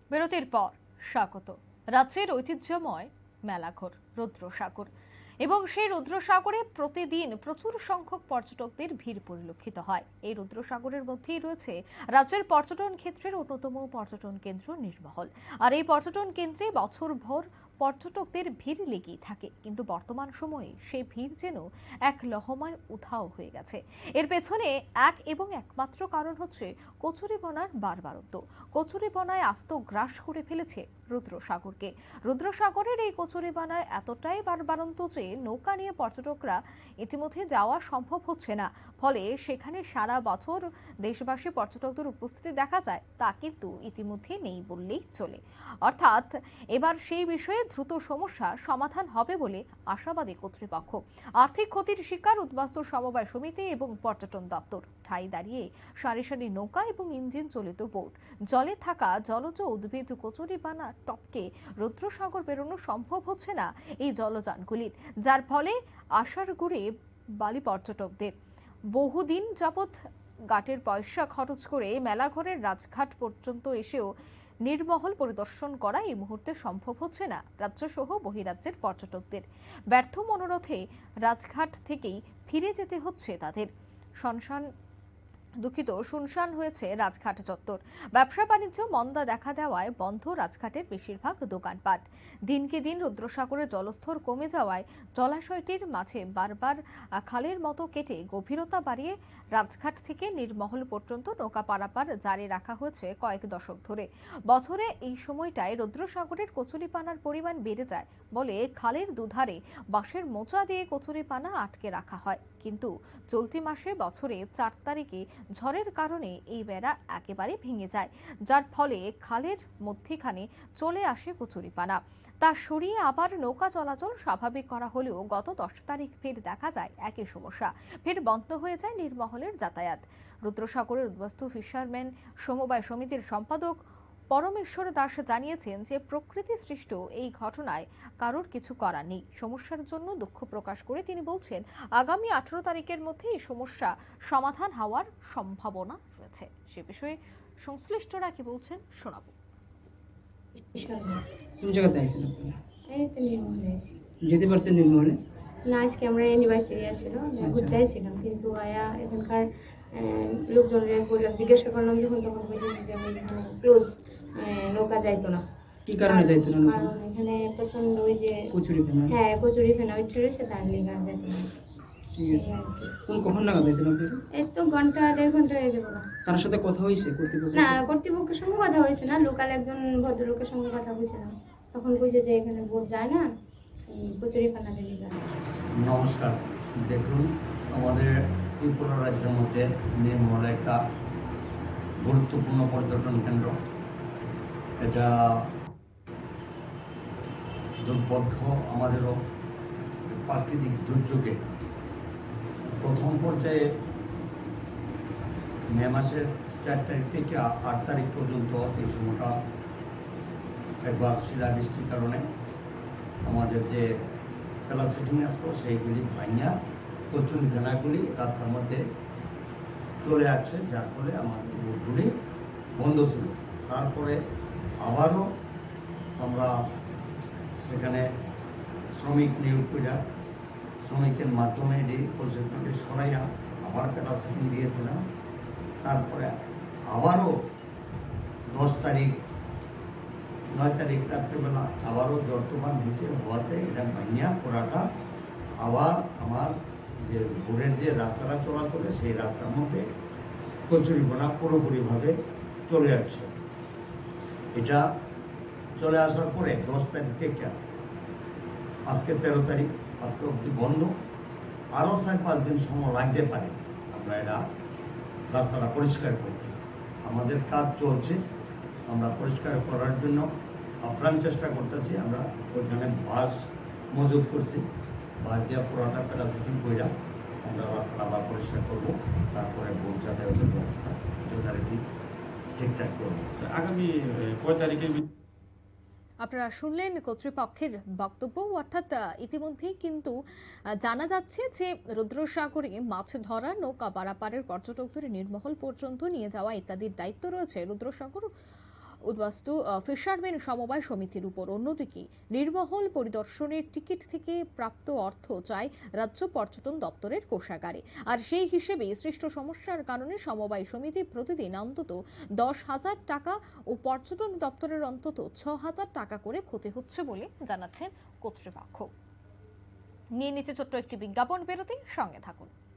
বিরতির পর স্বাগত। রাজ্যের ঐতিহ্যময় মেলাঘর রুদ্রসাগর এবং সেই রুদ্রসাগরে প্রতিদিন প্রচুর সংখ্যক পর্যটকদের ভিড় পরিলক্ষিত হয়। এই রুদ্রসাগরের মধ্যেই রয়েছে রাজ্যের পর্যটন ক্ষেত্রের অন্যতম পর্যটন কেন্দ্র নীরমহল। আর এই পর্যটন কেন্দ্রে বছরভর পর্যটকদের ভিড় লেগেই থাকে, কিন্তু বর্তমান সময়ে সেই ভিড় যেন এক লহমায় উধাও হয়ে গেছে। এর পেছনে এক এবং একমাত্র কারণ হচ্ছে কচুরিপানার বাড়বাড়ন্ত। কচুরিপানায় আস্ত গ্রাস করে ফেলেছে রুদ্রসাগরকে। রুদ্রসাগরের এই কচুরিপানায় এতটাই বাড়বাড়ন্ত যে নৌকা নিয়ে পর্যটকরা ইতিমধ্যে যাওয়া সম্ভব হচ্ছে না। ফলে সেখানে সারা বছর দেশবাসী পর্যটকদের উপস্থিতি দেখা যায়, তা কিন্তু ইতিমধ্যে নেই বললেই চলে। অর্থাৎ এবার সেই বিষয়ে দ্রুত সমস্যা সমাধান হবে বলে আশাবাদী কর্তৃপক্ষ। আর্থিক ক্ষতির শিকার উদ্বাস্তু সমবায় সমিতি এবং পর্যটন দপ্তর। ঠাই দাঁড়িয়ে সারি সারি নৌকা এবং ইঞ্জিন চালিত বোট, জলে থাকা জলজ উদ্ভিদ কচুরিপানা টপকে রুদ্রসাগর বেরোনো সম্ভব হচ্ছে না এই জলযানগুলির, যার ফলে আশার গুড়ে বালি পর্যটকদের। বহুদিন যাবৎ গাটের পয়সা খরচ করে মেলাঘরের রাজঘাট পর্যন্ত এসেও নীরমহল পরিদর্শন করা এই মুহূর্তে সম্ভব হচ্ছে না রাজ্য সহ বহিরাজ্যের পর্যটকদের। ব্যর্থ মনোরথে রাজঘাট থেকেই ফিরে যেতে হচ্ছে তাদের। শুনশান হয়েছে রাজঘাট চত্বর। ব্যবসা বাণিজ্য মন্দা দেখা দেওয়ায় বন্ধ রাজঘাটের বেশিরভাগ দোকানপাট। দিনকে দিন রুদ্রসাগরের জলস্তর কমে যাওয়ায় জলাশয়টির মাঝে বারবার খালের মতো কেটে গভীরতা বাড়িয়ে রাজঘাট থেকে নীরমহল পর্যন্ত নৌকা পারাপার জারি রাখা হয়েছে কয়েক দশক ধরে। বছরে এই সময়টায় রুদ্রসাগরের কচুরিপানার পরিমাণ বেড়ে যায় বলে খালের দুধারে বাঁশের মোচা দিয়ে কচুরিপানা আটকে রাখা হয়। কিন্তু চলতি মাসে বছরে 4 তারিখে ঝড়ের কারণে এই বেড়া একেবারে ভেঙে যায়, যার ফলে খালের মধ্যখানে চলে আসে কচুরিপানা। তা সরিয়ে আবার নৌকা চলাচল স্বাভাবিক করা হলেও গত 10 তারিখ ফের দেখা যায় একই সমস্যা। ফের বন্ধ হয়ে যায় নীরমহলের যাতায়াত। রুদ্রসাগরের উদ্বাস্তু ফিশারম্যান সমবায় সমিতির সম্পাদক পরমেশ্বর দাস জানিয়েছেন যে প্রকৃতি সৃষ্ট এই ঘটনায় কারোর কিছু করার নেই। সমস্যার জন্য দুঃখ প্রকাশ করে তিনি বলছেন, আগামী 18 তারিখের মধ্যে এই সমস্যা সমাধান হওয়ার সম্ভাবনা রয়েছে। সে বিষয়ে সংশ্লিষ্টরা কি বলছেন শোনাবো। কোন জায়গাতে আইছেন আপনারা? এই তো নির্মল আছি। যেতে পারছেন নির্মহলে? না, আজকে আমরা ইউনিভার্সিটি আসছিল, ঘুরতে আসছিলাম, কিন্তু আয়া এখানকার লোকজনরে বললাম, জিজ্ঞাসা করলাম যখন, তখন বলতেছে যে এখানে ক্লোজ, নৌকা যাইতো না। কি কারণে যাইতো না? কারণ এখানে প্রচন্ড ওই যে কচুরিপানা। হ্যাঁ, কচুরিপানা ওইটা রয়েছে, তার লেগে আর যাইতো না। ঠিক আছে। কখন নাগাদ আইছেন আপনারা? এই তো ঘন্টা 1.5 ঘন্টা হয়ে যাবে। তার সাথে কথা হয়েছে কর্তৃপক্ষ? না, কর্তৃপক্ষের সঙ্গে কথা হয়েছে না, লোকাল একজন ভদ্রলোকের সঙ্গে কথা বলছিলাম, তখন কইছে যে এখানে বোট যায় না, কচুরিপানা লেগে যায়। নমস্কার। দেখুন, আমাদের ত্রিপুরা রাজ্যের মধ্যে নির্মল একটা গুরুত্বপূর্ণ পর্যটন কেন্দ্র। এটা দুর্ভাগ্য আমাদেরও, প্রাকৃতিক দুর্যোগে প্রথম পর্যায়ে মে মাসের 4 তারিখ থেকে 8 তারিখ পর্যন্ত এই সময়টা একবার শিলাবৃষ্টির কারণে আমাদের যে প্যালাসিটিং আসতো সেইগুলি ভাঙিয়া কচুরি ভেলাগুলি রাস্তার মধ্যে চলে আসছে, যার ফলে আমাদের বোটগুলি বন্ধ ছিল। তারপরে আবারও আমরা সেখানে শ্রমিক নিয়োগ করে শ্রমিকের মাধ্যমে এটি প্রশিক্ষণটি সরাইয়া আবার প্যালাসিটিং দিয়েছিলাম। তারপরে আবারও 10 তারিখ 9 তারিখ রাত্রিবেলা আবারও ঝড় তুফান ভেসে হওয়াতে এটা ভাঙিয়া পোড়াটা আবার আমার যে ভোরের যে রাস্তাটা চলাচলে সেই রাস্তার মধ্যে কচুরিপানা পুরোপুরিভাবে চলে আসছে। এটা চলে আসার পরে 10 তারিখ থেকে আজকে 13 তারিখ, আজকে অবধি বন্ধ। আরও 4-5 দিন সময় লাগতে পারে আমরা এটা রাস্তাটা পরিষ্কার করতে। আমাদের কাজ চলছে, আমরা পরিষ্কার করার জন্য আপ্রাণ চেষ্টা করতেছি। আমরা ওইখানে বাস মজুত করছি, বাস দিয়ে পুরোটা প্যালাসিটিং কইরা আমরা রাস্তাটা আবার পরিষ্কার করবো। তারপরে বোট যাতায়াতের ব্যবস্থা যথারীতি ঠিকঠাক করবো। আগামী কয় তারিখে? আপনারা শুনলেন কর্তৃপক্ষের বক্তব্য। অর্থাৎ ইতিমধ্যেই কিন্তু জানা যাচ্ছে যে রুদ্রসাগরে মাছ ধরা, নৌকা পারাপারের পর্যটকদের নীরমহল পর্যন্ত নিয়ে যাওয়া ইত্যাদির দায়িত্ব রয়েছে রুদ্রসাগর উদ্বাস্তু ফিশারম্যান সমবায় সমিতির উপর। অন্যদিকে নির্মহল পরিদর্শনের টিকিট থেকে প্রাপ্ত অর্থ চায় রাজ্য পর্যটন দপ্তরের কোষাগারে। আর সেই হিসেবে সৃষ্ট সমস্যার কারণে সমবায় সমিতি প্রতিদিন অন্তত 10,000 টাকা ও পর্যটন দপ্তরের অন্তত 6,000 টাকা করে ক্ষতি হচ্ছে বলে জানাচ্ছেন কর্তৃপক্ষ। নিয়ে নিচে ছোট্ট একটি বিজ্ঞাপন বিরতি, সঙ্গে থাকুন।